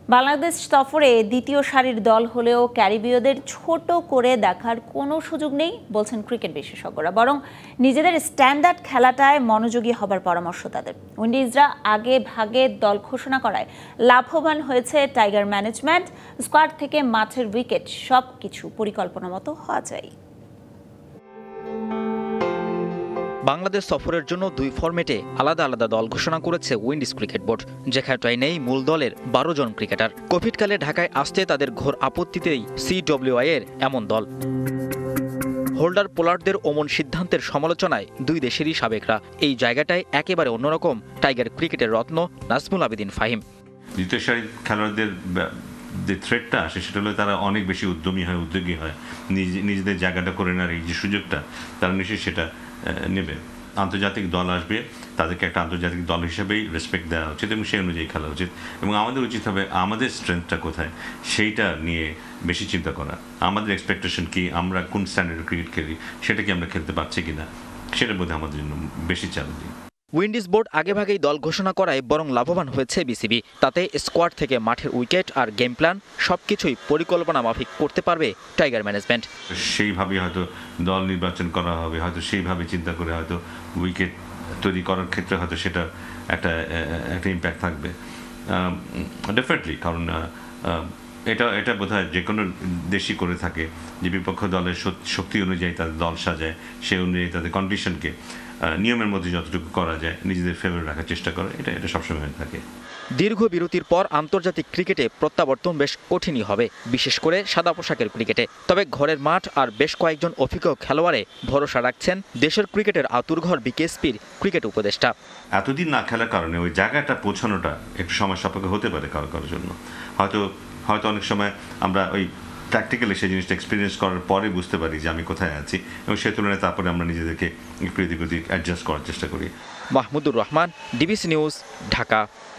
বাংলাদেশ সফরে দ্বিতীয় সারির দল হলেও ক্যারিবীয়দের ছোট করে দেখার কোনো সুযোগ নেই বলছেন ক্রিকেট বিশেষজ্ঞরা, বরং নিজেদের স্ট্যান্ডার্ড খেলাটায় মনোযোগী হবার পরামর্শ তাদের। উইন্ডিজরা আগে ভাগে দল ঘোষণা করায় লাভবান হয়েছে টাইগার ম্যানেজমেন্ট। স্কোয়াড থেকে মাঠের উইকেট সবকিছু পরিকল্পনা মতো হওয়া চাই। বাংলাদেশ সফরের জন্য দুই ফরম্যাটে আলাদা আলাদা দল ঘোষণা করেছে উইন্ডিজ ক্রিকেট বোর্ড, যেখানটায় নেই মূল দলের 12 জন ক্রিকেটার। কোভিডকালে ঢাকায় আসতে তাদের ঘোর আপত্তিতেই CWI এর এমন দল। হোল্ডার পোলার্ডদের অমন সিদ্ধান্তের সমালোচনায় দুই দেশেরই সাবেকরা। এই জায়গাটায় একেবারে অন্যরকম টাইগার ক্রিকেটের রত্ন নাজমুল আবেদিন ফাহিম। দ্বিতীয় সারির খেলোয়াড়দের যে থ্রেটটা আসে সেটা হলো তারা অনেক বেশি উদ্যোগী হয়, নিজেদের জায়গাটা করে নেওয়ার এই যে সুযোগটা তারা নিশ্চয়ই সেটা নেবে। আন্তর্জাতিক দল আসবে, তাদেরকে একটা আন্তর্জাতিক দল হিসেবেই রেসপেক্ট দেওয়া উচিত এবং সেই অনুযায়ী খেলা উচিত। এবং আমাদের উচিত হবে আমাদের স্ট্রেংথটা কোথায় সেইটা নিয়ে বেশি চিন্তা করা। আমাদের এক্সপেকটেশন কি, আমরা কোন স্ট্যান্ডার্ডের ক্রিকেট খেলি, সেটা কি আমরা খেলতে পারছি কিনা, সেটার মধ্যে আমাদের জন্য বেশি চ্যালেঞ্জিং। উইন্ডিজ বোর্ড আগেভাগেই দল ঘোষণা করায় বরং লাভবান হয়েছে বিসিবি। তাতে স্কোয়াড থেকে মাঠের উইকেট আর গেম প্ল্যান সবকিছুই পরিকল্পনা মাফিক করতে পারবে টাইগার ম্যানেজমেন্ট। সেইভাবে হয়তো দল নির্বাচন করা হবে, হয়তো সেইভাবে চিন্তা করে হয়তো উইকেট তৈরি করার ক্ষেত্রে হয়তো সেটা একটা ইম্প্যাক্ট থাকবে ডেফিনেটলি। কারণ এটা বোধহয় যে কোনো দেশই করে থাকে যে বিপক্ষ দলের শক্তি অনুযায়ী তাদের দল সাজায়, সেই অনুযায়ী তাদের কন্ডিশনকে নিয়মের মধ্যে যতটুকু করা যায় নিজেদের ফেভার রাখার চেষ্টা করে। এটা সবসময় হয়ে থাকে। দীর্ঘ বিরতির পর আন্তর্জাতিক ক্রিকেটে প্রত্যাবর্তন বেশ কঠিনই হবে, বিশেষ করে সাদা পোশাকের ক্রিকেটে। তবে ঘরের মাঠ আর বেশ কয়েকজন অভিজ্ঞ খেলোয়াড়ে ভরসা রাখছেন দেশের ক্রিকেটের আতুরঘর বিকেএসপির ক্রিকেট উপদেষ্টা। এতদিন না খেলার কারণে ওই জায়গাটা পৌঁছানোটা একটু সময় সাপেক্ষ হতে পারে কারোর জন্য। হয়তো অনেক সময় আমরা ওই প্র্যাকটিক্যালি সেই জিনিসটা এক্সপিরিয়েন্স করার পরে বুঝতে পারি যে আমি কোথায় আছি, এবং সেই তুলনায় তারপরে আমরা নিজেদেরকে একটু এদিক ওদিক অ্যাডজাস্ট করার চেষ্টা করি। Mahmudur Rahman, DBC News, Dhaka.